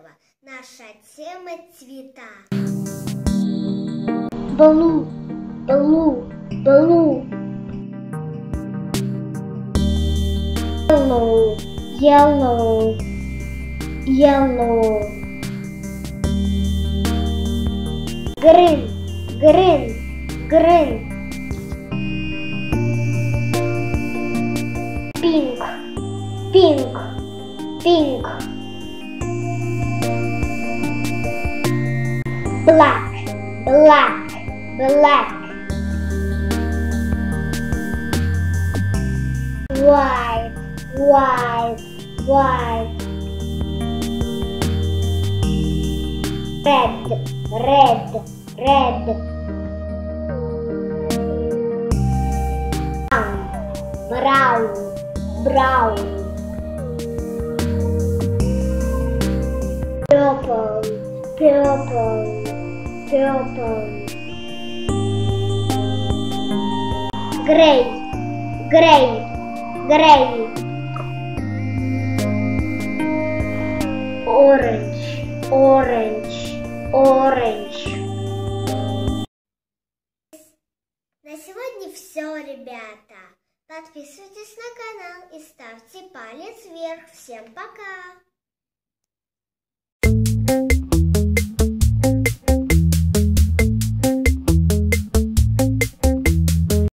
Фиолетово. Наша тема цвета. Blue, blue, blue. Yellow, yellow, yellow. Green, green, green. Pink, pink, pink. Black, black, black. White, white, white. Red, red, red. Brown, brown. Purple, purple, purple. Gray, gray, gray. Orange, orange, orange. На сегодня все, ребята. Подписывайтесь на канал и ставьте палец вверх. Всем пока!